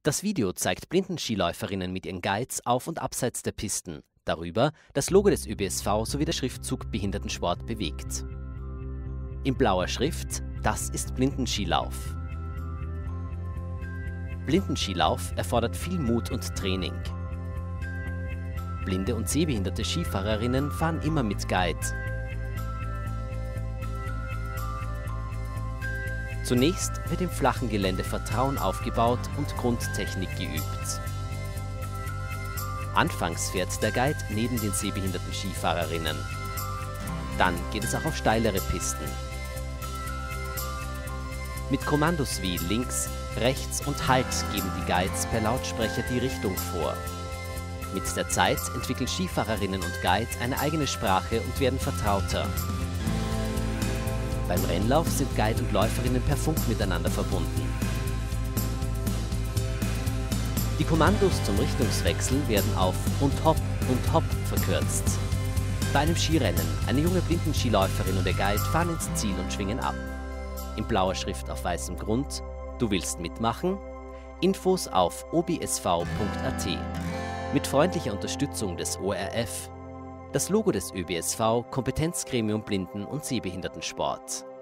Das Video zeigt Blindenskiläuferinnen mit ihren Guides auf und abseits der Pisten. Darüber das Logo des ÖBSV sowie der Schriftzug Behindertensport bewegt. In blauer Schrift: Das ist Blindenskilauf. Blindenskilauf erfordert viel Mut und Training. Blinde und sehbehinderte Skifahrerinnen fahren immer mit Guide. Zunächst wird im flachen Gelände Vertrauen aufgebaut und Grundtechnik geübt. Anfangs fährt der Guide neben den sehbehinderten Skifahrerinnen. Dann geht es auch auf steilere Pisten. Mit Kommandos wie links, rechts und Halt geben die Guides per Lautsprecher die Richtung vor. Mit der Zeit entwickeln Skifahrerinnen und Guide eine eigene Sprache und werden vertrauter. Beim Rennlauf sind Guide und Läuferinnen per Funk miteinander verbunden. Die Kommandos zum Richtungswechsel werden auf und Hopp verkürzt. Bei einem Skirennen, eine junge Blindenskiläuferin und der Guide fahren ins Ziel und schwingen ab. In blauer Schrift auf weißem Grund: Du willst mitmachen? Infos auf obsv.at. Mit freundlicher Unterstützung des ORF. Das Logo des ÖBSV, Kompetenzgremium Blinden- und Sehbehindertensport.